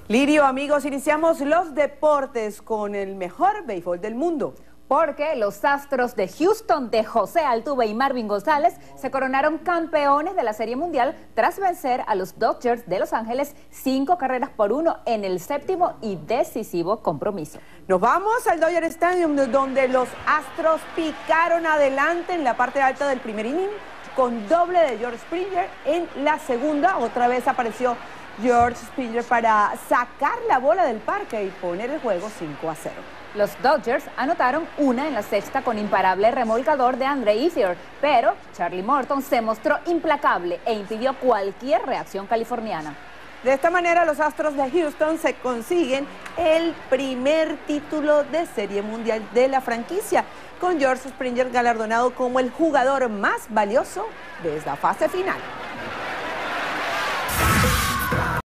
Lirio, amigos, iniciamos los deportes con el mejor béisbol del mundo. Porque los Astros de Houston de José Altuve y Marvin González se coronaron campeones de la Serie Mundial tras vencer a los Dodgers de Los Ángeles 5-1 en el séptimo y decisivo compromiso. Nos vamos al Dodger Stadium, donde los Astros picaron adelante en la parte alta del primer inning con doble de George Springer. En la segunda otra vez apareció George Springer para sacar la bola del parque y poner el juego 5-0. Los Dodgers anotaron una en la sexta con imparable remolcador de Andre Ethier, pero Charlie Morton se mostró implacable e impidió cualquier reacción californiana. De esta manera, los Astros de Houston se consiguen el primer título de Serie Mundial de la franquicia, con George Springer galardonado como el jugador más valioso de esta fase final.